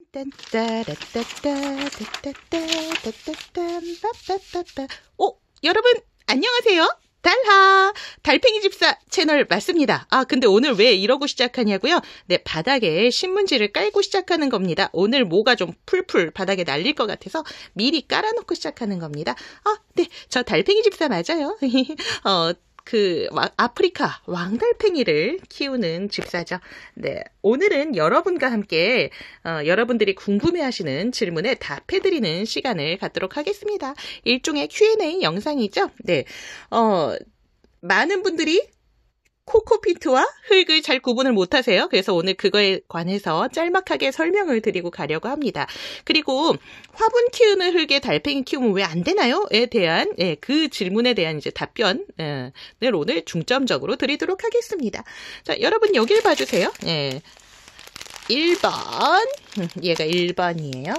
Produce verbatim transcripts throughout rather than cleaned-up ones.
오, 여러분 안녕하세요. 달하 달팽이 집사 채널 맞습니다. 아 근데 오늘 왜 이러고 시작하냐고요? 네, 바닥에 신문지를 깔고 시작하는 겁니다. 오늘 뭐가 좀 풀풀 바닥에 날릴 것 같아서 미리 깔아놓고 시작하는 겁니다. 아, 네, 저 달팽이 집사 맞아요. 어, 그 아프리카 왕달팽이를 키우는 집사죠. 네, 오늘은 여러분과 함께 어, 여러분들이 궁금해하시는 질문에 답해드리는 시간을 갖도록 하겠습니다. 일종의 큐 앤 에이 영상이죠. 네, 어, 많은 분들이 코코피트와 흙을 잘 구분을 못하세요. 그래서 오늘 그거에 관해서 짤막하게 설명을 드리고 가려고 합니다. 그리고 화분 키우는 흙에 달팽이 키우면 왜 안 되나요? 에 대한 예, 그 질문에 대한 이제 답변을 예, 오늘 중점적으로 드리도록 하겠습니다. 자, 여러분 여길 봐주세요. 예, 일 번 얘가 일 번이에요.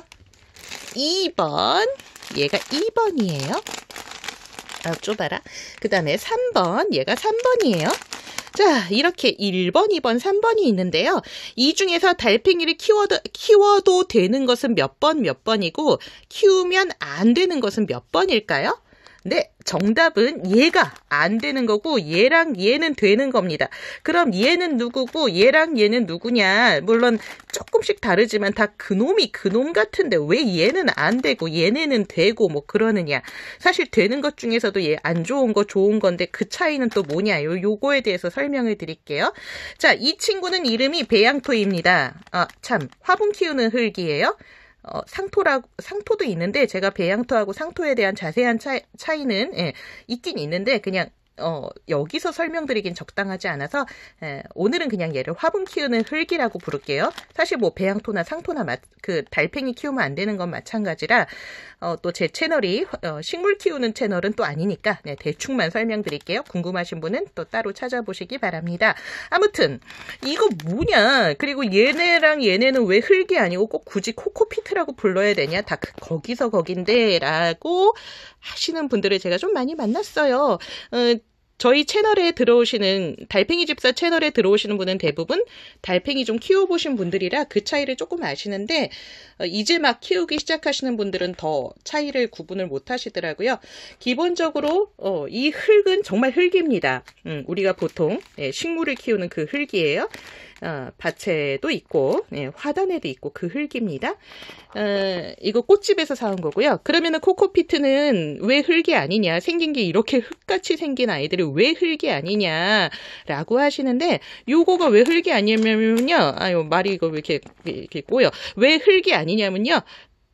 이 번 얘가 이 번이에요. 아, 좁아라. 그 다음에 삼 번 얘가 삼 번이에요. 자, 이렇게 일 번, 이 번, 삼 번이 있는데요. 이 중에서 달팽이를 키워도, 키워도 되는 것은 몇 번, 몇 번이고 키우면 안 되는 것은 몇 번일까요? 네, 정답은 얘가 안 되는 거고 얘랑 얘는 되는 겁니다. 그럼 얘는 누구고 얘랑 얘는 누구냐? 물론 조금씩 다르지만 다 그놈이 그놈 같은데 왜 얘는 안 되고 얘네는 되고 뭐 그러느냐? 사실 되는 것 중에서도 얘 안 좋은 거 좋은 건데 그 차이는 또 뭐냐요? 요거에 대해서 설명을 드릴게요. 자, 이 친구는 이름이 배양토입니다. 아, 참, 화분 키우는 흙이에요. 어, 상토라고, 상토도 있는데, 제가 배양토하고 상토에 대한 자세한 차이, 차이는, 예, 있긴 있는데, 그냥, 어, 여기서 설명드리긴 적당하지 않아서, 예, 오늘은 그냥 얘를 화분 키우는 흙이라고 부를게요. 사실 뭐, 배양토나 상토나 마, 그, 달팽이 키우면 안 되는 건 마찬가지라, 어, 또 제 채널이, 어, 식물 키우는 채널은 또 아니니까, 네, 대충만 설명드릴게요. 궁금하신 분은 또 따로 찾아보시기 바랍니다. 아무튼, 이거 뭐냐? 그리고 얘네랑 얘네는 왜 흙이 아니고 꼭 굳이 코코피트라고 불러야 되냐? 다 그, 거기서 거긴데, 라고 하시는 분들을 제가 좀 많이 만났어요. 어, 저희 채널에 들어오시는 달팽이 집사 채널에 들어오시는 분은 대부분 달팽이 좀 키워보신 분들이라 그 차이를 조금 아시는데 어, 이제 막 키우기 시작하시는 분들은 더 차이를 구분을 못 하시더라고요. 기본적으로 어, 이 흙은 정말 흙입니다. 음, 우리가 보통 예, 식물을 키우는 그 흙이에요. 어, 밭에도 있고 예, 화단에도 있고 그 흙입니다. 어, 이거 꽃집에서 사온 거고요. 그러면은 코코피트는 왜 흙이 아니냐? 생긴 게 이렇게 흙같이 생긴 아이들이 왜 흙이 아니냐라고 하시는데 요거가 왜 흙이 아니냐면요. 아유 말이 이거 왜 이렇게 이렇게 꼬여? 왜 흙이 아니냐면요.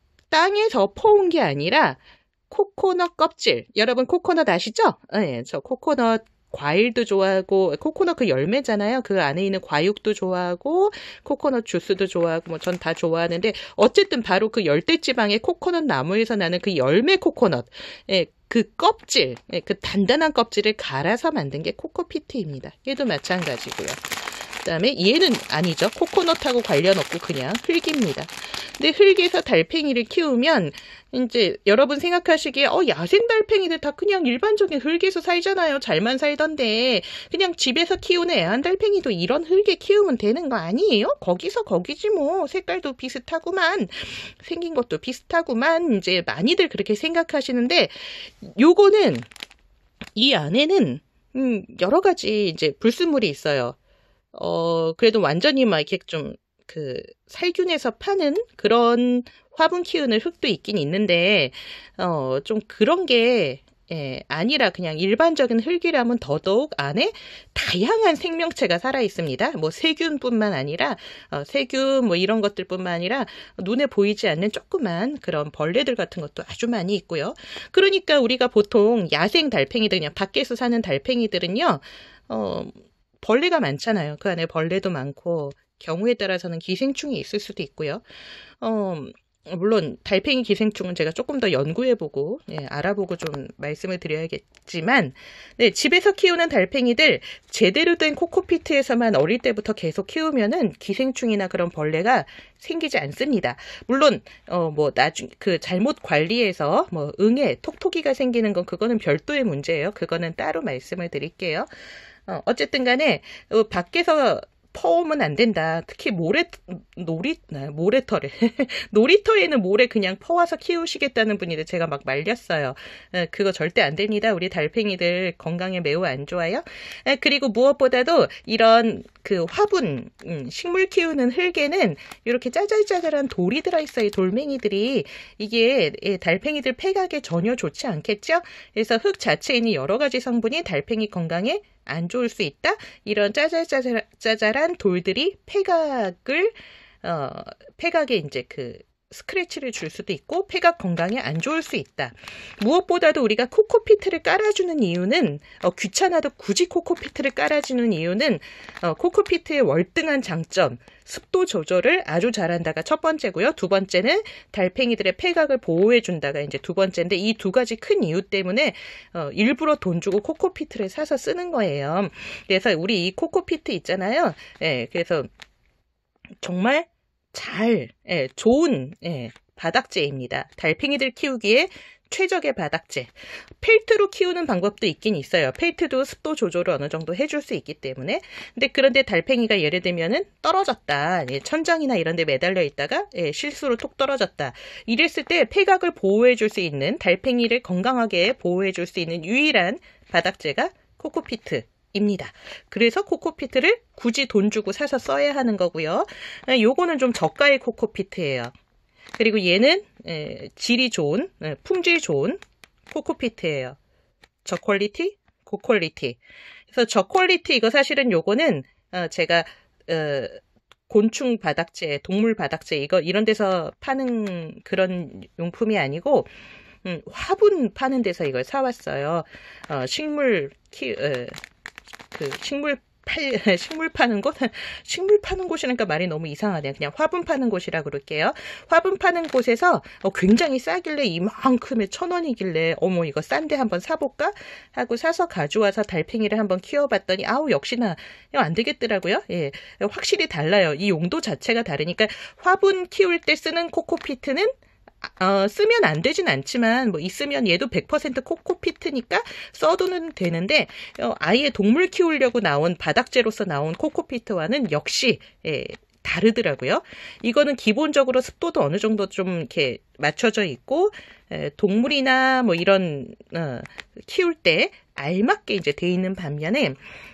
땅에서 퍼온 게 아니라 코코넛 껍질. 여러분 코코넛 아시죠? 네, 저 코코넛 과일도 좋아하고 코코넛 그 열매잖아요. 그 안에 있는 과육도 좋아하고 코코넛 주스도 좋아하고 뭐 전 다 좋아하는데 어쨌든 바로 그 열대지방의 코코넛 나무에서 나는 그 열매 코코넛 예, 그 껍질 예, 그 단단한 껍질을 갈아서 만든 게 코코피트입니다. 얘도 마찬가지고요. 그 다음에 얘는 아니죠. 코코넛하고 관련 없고 그냥 흙입니다. 근데 흙에서 달팽이를 키우면 이제 여러분 생각하시기에 어 야생 달팽이들 다 그냥 일반적인 흙에서 살잖아요. 잘만 살던데 그냥 집에서 키우는 애완달팽이도 이런 흙에 키우면 되는 거 아니에요? 거기서 거기지 뭐. 색깔도 비슷하구만. 생긴 것도 비슷하구만. 이제 많이들 그렇게 생각하시는데 요거는 이 안에는 음, 여러 가지 이제 불순물이 있어요. 어, 그래도 완전히 막 이렇게 좀, 그, 살균해서 파는 그런 화분 키우는 흙도 있긴 있는데, 어, 좀 그런 게, 예, 아니라 그냥 일반적인 흙이라면 더더욱 안에 다양한 생명체가 살아 있습니다. 뭐 세균뿐만 아니라, 어, 세균 뭐 이런 것들뿐만 아니라 눈에 보이지 않는 조그만 그런 벌레들 같은 것도 아주 많이 있고요. 그러니까 우리가 보통 야생 달팽이들, 그냥 밖에서 사는 달팽이들은요, 어, 벌레가 많잖아요. 그 안에 벌레도 많고 경우에 따라서는 기생충이 있을 수도 있고요. 어, 물론 달팽이 기생충은 제가 조금 더 연구해보고 예, 알아보고 좀 말씀을 드려야겠지만 네, 집에서 키우는 달팽이들 제대로 된 코코피트에서만 어릴 때부터 계속 키우면은 기생충이나 그런 벌레가 생기지 않습니다. 물론 어, 뭐 나중 그 잘못 관리해서 뭐 응애, 톡톡이가 생기는 건 그거는 별도의 문제예요. 그거는 따로 말씀을 드릴게요. 어, 어쨌든 간에 어, 밖에서 퍼오면 안 된다. 특히 모래, 놀이, 모래털에. 놀이터에는 모래 그냥 퍼와서 키우시겠다는 분인데 제가 막 말렸어요. 그거 절대 안 됩니다. 우리 달팽이들 건강에 매우 안 좋아요. 그리고 무엇보다도 이런 그 화분, 식물 키우는 흙에는 이렇게 짜잘짜잘한 돌이 들어있어요. 돌멩이들이. 이게 달팽이들 폐각에 전혀 좋지 않겠죠? 그래서 흙 자체에 있는 여러 가지 성분이 달팽이 건강에 안 좋을 수 있다. 이런 짜잘짜잘한 돌들이 폐각을 어 폐각에 이제 그 스크래치를 줄 수도 있고 폐각 건강에 안 좋을 수 있다. 무엇보다도 우리가 코코피트를 깔아주는 이유는 어, 귀찮아도 굳이 코코피트를 깔아주는 이유는 어, 코코피트의 월등한 장점 습도 조절을 아주 잘한다가 첫 번째고요. 두 번째는 달팽이들의 폐각을 보호해준다가 이제 두 번째인데 이 두 가지 큰 이유 때문에 어, 일부러 돈 주고 코코피트를 사서 쓰는 거예요. 그래서 우리 이 코코피트 있잖아요. 예, 그래서 정말 잘, 예, 좋은 예, 바닥재입니다. 달팽이들 키우기에 최적의 바닥재. 펠트로 키우는 방법도 있긴 있어요. 펠트도 습도 조절을 어느 정도 해줄 수 있기 때문에. 근데 그런데 달팽이가 예를 들면은 떨어졌다. 예, 천장이나 이런 데 매달려 있다가 예, 실수로 톡 떨어졌다. 이랬을 때 폐각을 보호해줄 수 있는, 달팽이를 건강하게 보호해줄 수 있는 유일한 바닥재가 코코피트. 입니다. 그래서 코코피트를 굳이 돈 주고 사서 써야 하는 거고요. 요거는 좀 저가의 코코피트예요. 그리고 얘는 에, 질이 좋은, 에, 품질 좋은 코코피트예요. 저퀄리티, 고퀄리티. 그래서 저퀄리티 이거 사실은 요거는 어, 제가 어, 곤충 바닥재, 동물 바닥재 이거 이런 데서 파는 그런 용품이 아니고 음, 화분 파는 데서 이걸 사왔어요. 어, 식물 키 어, 그 식물 팔, 식물 파는 곳? 식물 파는 곳이니까 말이 너무 이상하네요. 그냥 화분 파는 곳이라 그럴게요. 화분 파는 곳에서 어, 굉장히 싸길래 이만큼에 천 원이길래 어머 이거 싼데 한번 사볼까? 하고 사서 가져와서 달팽이를 한번 키워봤더니 아우 역시나 안 되겠더라고요. 예, 확실히 달라요. 이 용도 자체가 다르니까 화분 키울 때 쓰는 코코피트는 어, 쓰면 안 되진 않지만 뭐 있으면 얘도 백 퍼센트 코코피트니까 써도는 되는데 어, 아예 동물 키우려고 나온 바닥재로서 나온 코코피트와는 역시 예, 다르더라고요. 이거는 기본적으로 습도도 어느 정도 좀 이렇게 맞춰져 있고 에, 동물이나 뭐 이런 어, 키울 때 알맞게 이제 돼 있는 반면에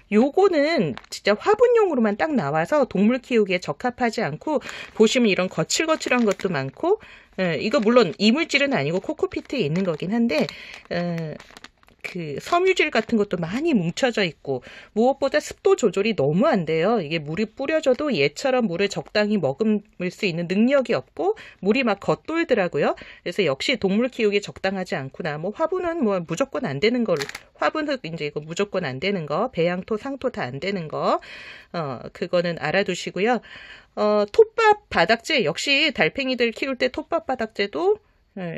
요거는 진짜 화분용으로만 딱 나와서 동물 키우기에 적합하지 않고 보시면 이런 거칠거칠한 것도 많고 에, 이거 물론 이물질은 아니고 코코피트에 있는 거긴 한데 에, 그 섬유질 같은 것도 많이 뭉쳐져 있고 무엇보다 습도 조절이 너무 안 돼요. 이게 물이 뿌려져도 얘처럼 물을 적당히 머금을 수 있는 능력이 없고 물이 막 겉돌더라고요. 그래서 역시 동물 키우기에 적당하지 않구나. 뭐 화분은 뭐 무조건 안 되는 걸 화분흙 이제 이거 무조건 안 되는 거 배양토 상토 다 안 되는 거 어 그거는 알아두시고요. 어 톱밥 바닥재 역시 달팽이들 키울 때 톱밥 바닥재도 예,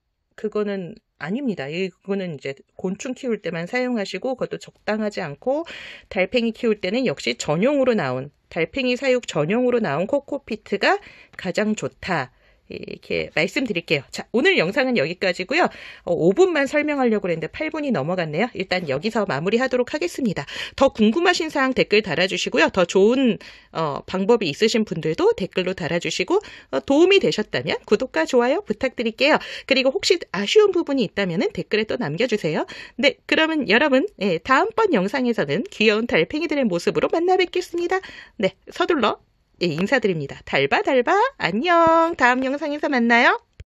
그거는 아닙니다. 이거는 이제 곤충 키울 때만 사용하시고 그것도 적당하지 않고 달팽이 키울 때는 역시 전용으로 나온 달팽이 사육 전용으로 나온 코코피트가 가장 좋다. 이렇게 말씀드릴게요. 자, 오늘 영상은 여기까지고요. 어, 오 분만 설명하려고 했는데 팔 분이 넘어갔네요. 일단 여기서 마무리하도록 하겠습니다. 더 궁금하신 사항 댓글 달아주시고요. 더 좋은 어, 방법이 있으신 분들도 댓글로 달아주시고 어, 도움이 되셨다면 구독과 좋아요 부탁드릴게요. 그리고 혹시 아쉬운 부분이 있다면 댓글에 또 남겨주세요. 네, 그러면 여러분 예, 다음번 영상에서는 귀여운 달팽이들의 모습으로 만나 뵙겠습니다. 네, 서둘러 예, 인사드립니다. 달바 달바 안녕. 다음 영상에서 만나요.